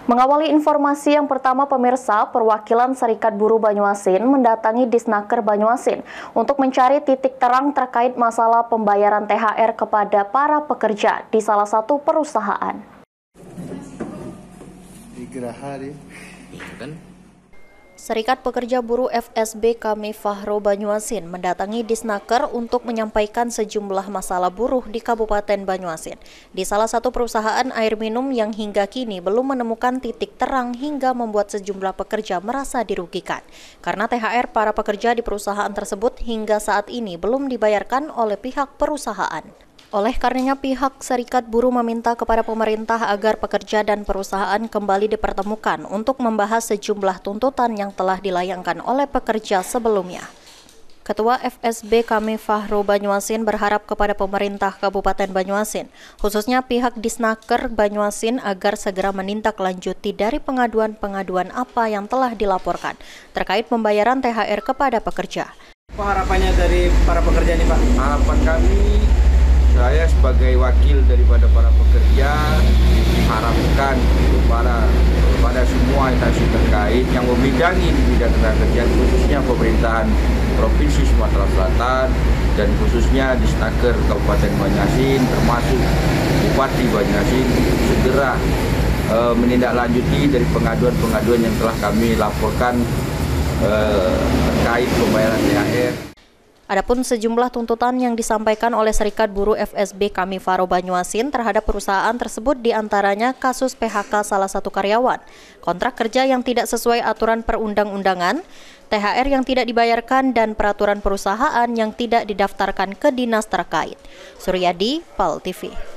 Mengawali informasi yang pertama pemirsa, perwakilan Serikat Buruh Banyuasin mendatangi Disnaker Banyuasin untuk mencari titik terang terkait masalah pembayaran THR kepada para pekerja di salah satu perusahaan. Serikat Pekerja Buruh FSB Kami Fahro Banyuasin mendatangi Disnaker untuk menyampaikan sejumlah masalah buruh di Kabupaten Banyuasin di salah satu perusahaan air minum yang hingga kini belum menemukan titik terang hingga membuat sejumlah pekerja merasa dirugikan karena THR para pekerja di perusahaan tersebut hingga saat ini belum dibayarkan oleh pihak perusahaan. Oleh karenanya pihak Serikat Buruh meminta kepada pemerintah agar pekerja dan perusahaan kembali dipertemukan untuk membahas sejumlah tuntutan yang telah dilayangkan oleh pekerja sebelumnya. Ketua FSB Kami Fahro Banyuasin berharap kepada pemerintah Kabupaten Banyuasin, khususnya pihak Disnaker Banyuasin agar segera menindaklanjuti dari pengaduan-pengaduan apa yang telah dilaporkan terkait pembayaran THR kepada pekerja. Apa harapannya dari para pekerja ini, Pak? Harapan kami, saya sebagai wakil daripada para pekerja harapkan kepada semua instansi terkait yang membidangi di bidang ketenagakerjaan, khususnya pemerintahan Provinsi Sumatera Selatan dan khususnya Disnaker Kabupaten Banyuasin termasuk Bupati Banyuasin segera menindaklanjuti dari pengaduan-pengaduan yang telah kami laporkan terkait pembayaran THR. Adapun sejumlah tuntutan yang disampaikan oleh Serikat Buruh FSB Kami Fahro Banyuasin terhadap perusahaan tersebut diantaranya kasus PHK salah satu karyawan, kontrak kerja yang tidak sesuai aturan perundang-undangan, THR yang tidak dibayarkan, dan peraturan perusahaan yang tidak didaftarkan ke dinas terkait. Suryadi, PAL TV.